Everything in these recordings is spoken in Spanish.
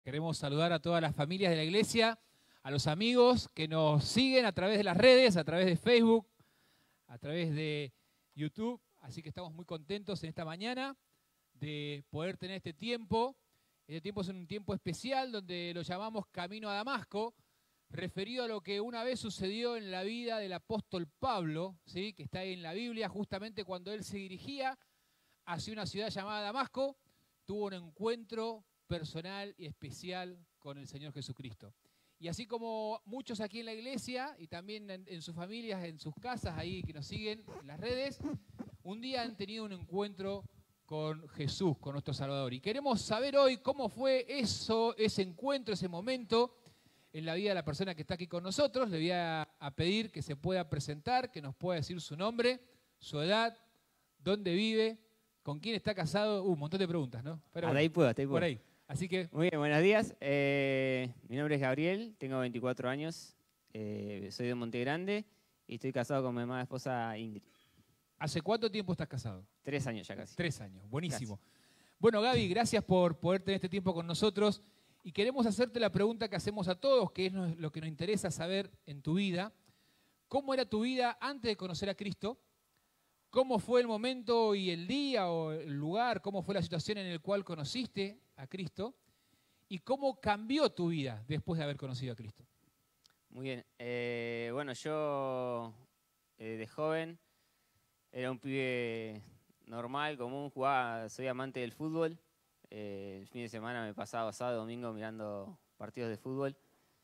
Queremos saludar a todas las familias de la iglesia, a los amigos que nos siguen a través de las redes, a través de Facebook, a través de YouTube. Así que estamos muy contentos en esta mañana de poder tener este tiempo. Este tiempo es un tiempo especial donde lo llamamos Camino a Damasco, referido a lo que una vez sucedió en la vida del apóstol Pablo, ¿sí? Que está ahí en la Biblia, justamente cuando él se dirigía hacia una ciudad llamada Damasco, tuvo un encuentro personal y especial con el Señor Jesucristo. Y así como muchos aquí en la iglesia y también en sus familias, en sus casas, ahí que nos siguen en las redes, un día han tenido un encuentro con Jesús, con nuestro Salvador. Y queremos saber hoy cómo fue ese encuentro, ese momento en la vida de la persona que está aquí con nosotros. Le voy a pedir que se pueda presentar, que nos pueda decir su nombre, su edad, dónde vive, con quién está casado. Un montón de preguntas, ¿no? Pero bueno, ahí puedo. por ahí. Así que... Muy bien, buenos días. Mi nombre es Gabriel, tengo 24 años, soy de Monte Grande y estoy casado con mi amada esposa Ingrid. ¿Hace cuánto tiempo estás casado? 3 años ya casi. 3 años, buenísimo. Casi. Bueno, Gaby, gracias por poder tener este tiempo con nosotros y queremos hacerte la pregunta que hacemos a todos, que es lo que nos interesa saber en tu vida. ¿Cómo era tu vida antes de conocer a Cristo? ¿Cómo fue el momento y el día o el lugar? ¿Cómo fue la situación en el cual conociste a Cristo? ¿Y cómo cambió tu vida después de haber conocido a Cristo? Muy bien. Bueno, yo de joven era un pibe normal, común, jugaba, soy amante del fútbol. El fin de semana me pasaba sábado, domingo mirando partidos de fútbol.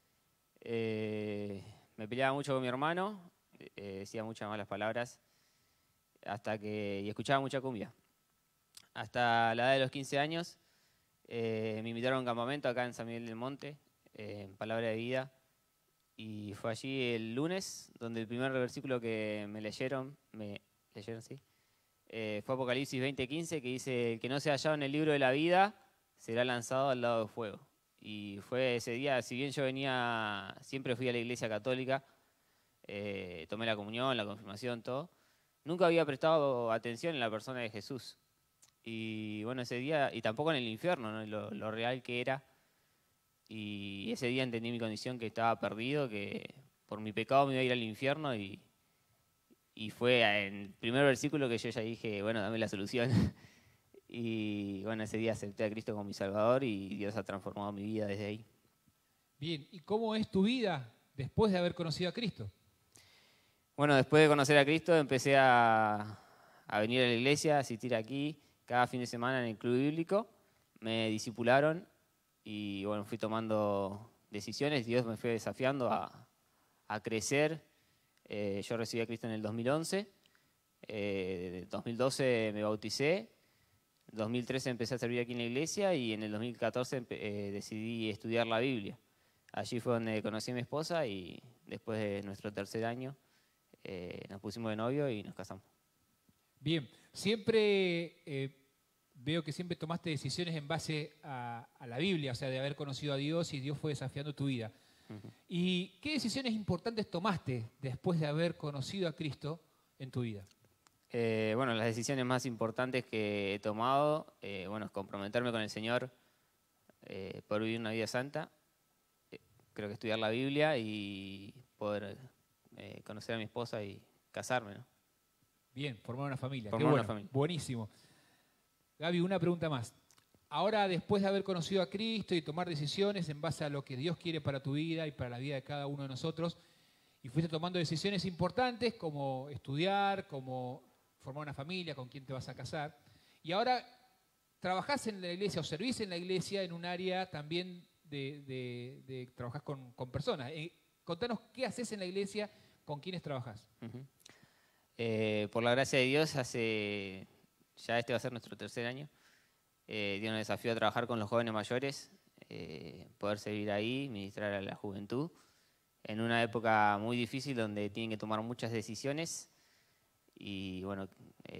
Me peleaba mucho con mi hermano, decía muchas malas palabras. Y escuchaba mucha cumbia. Hasta la edad de los 15 años me invitaron a un campamento acá en San Miguel del Monte, en Palabra de Vida, y fue allí el lunes donde el primer versículo que me leyeron, ¿sí? Fue Apocalipsis 20:15, que dice: el que no sea hallado en el libro de la vida será lanzado al lado del fuego. Y fue ese día, si bien yo siempre fui a la iglesia católica, tomé la comunión, la confirmación, todo, nunca había prestado atención en la persona de Jesús. Y bueno, ese día, y tampoco en el infierno, ¿no? Lo real que era. Y ese día entendí mi condición, que estaba perdido, que por mi pecado me iba a ir al infierno. Y fue en el primer versículo que yo ya dije, bueno, dame la solución. Y bueno, ese día acepté a Cristo como mi Salvador y Dios ha transformado mi vida desde ahí. Bien, ¿y cómo es tu vida después de haber conocido a Cristo? Bueno, después de conocer a Cristo empecé a venir a la iglesia, a asistir aquí cada fin de semana en el club bíblico. Me discipularon y bueno, fui tomando decisiones. Dios me fue desafiando a crecer. Yo recibí a Cristo en el 2011. En 2012 me bauticé. En 2013 empecé a servir aquí en la iglesia y en el 2014 decidí estudiar la Biblia. Allí fue donde conocí a mi esposa y después de nuestro tercer año nos pusimos de novio y nos casamos. Bien, siempre veo que siempre tomaste decisiones en base a la Biblia, o sea, de haber conocido a Dios y Dios fue desafiando tu vida. Uh-huh. ¿Y qué decisiones importantes tomaste después de haber conocido a Cristo en tu vida? Bueno, las decisiones más importantes que he tomado, bueno, es comprometerme con el Señor por vivir una vida santa. Creo que estudiar la Biblia y poder conocer a mi esposa y casarme, ¿no? Bien, formar una familia. Formar una familia. Buenísimo. Gaby, una pregunta más. Ahora, después de haber conocido a Cristo y tomar decisiones en base a lo que Dios quiere para tu vida y para la vida de cada uno de nosotros, y fuiste tomando decisiones importantes como estudiar, como formar una familia, con quién te vas a casar, y ahora trabajás en la iglesia o servís en la iglesia en un área también de trabajar con personas. Contanos qué haces en la iglesia, con quiénes trabajás. Uh-huh. Por la gracia de Dios, ya este va a ser nuestro tercer año. Dios nos desafió a trabajar con los jóvenes mayores, poder servir ahí, ministrar a la juventud, en una época muy difícil donde tienen que tomar muchas decisiones. Y bueno,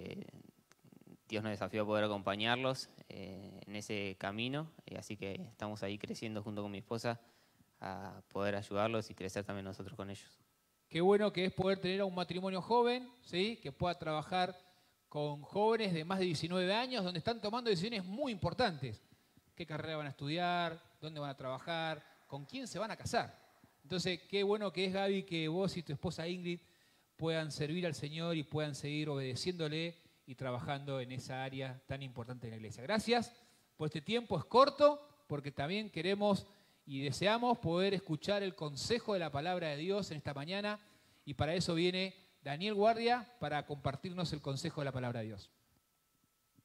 Dios nos desafió a poder acompañarlos en ese camino, así que estamos ahí creciendo junto con mi esposa a poder ayudarlos y crecer también nosotros con ellos. Qué bueno que es poder tener a un matrimonio joven, ¿sí? Que pueda trabajar con jóvenes de más de 19 años, donde están tomando decisiones muy importantes. ¿Qué carrera van a estudiar? dónde van a trabajar, con quién se van a casar. Entonces, qué bueno que es, Gaby, que vos y tu esposa Ingrid puedan servir al Señor y puedan seguir obedeciéndole y trabajando en esa área tan importante en la iglesia. Gracias por este tiempo, es corto, porque también queremos y deseamos poder escuchar el consejo de la palabra de Dios en esta mañana, y para eso viene Daniel Guardia para compartirnos el consejo de la palabra de Dios.